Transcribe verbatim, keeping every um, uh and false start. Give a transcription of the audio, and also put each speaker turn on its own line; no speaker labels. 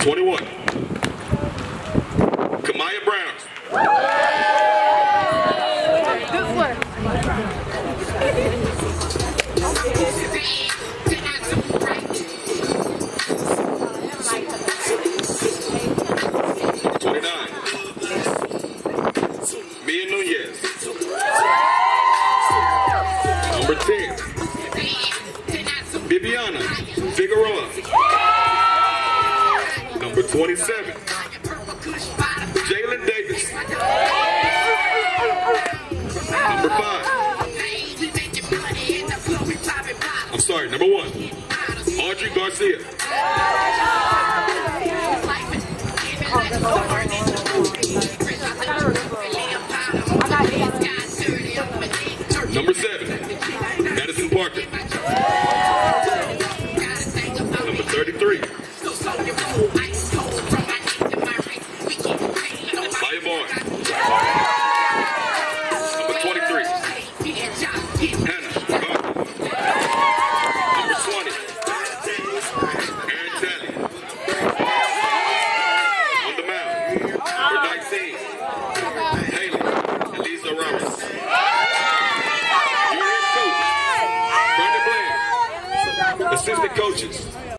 twenty-one, Kamaya Brown. twenty-nine, Mia Nunez. Number ten, Bibiana Figueroa. Number twenty-seven, Jalen Davis. Number five, I'm sorry, number one, Audrey Garcia. Number seven, Madison Parker. Number thirty-three, Maya Boyd. Number twenty-three, Hannah Gardner. Number twenty, Aaron Talley. On the mound, number nineteen, Haley Elisa Roberts. Your head coach, Brandon Bland. Assistant coaches,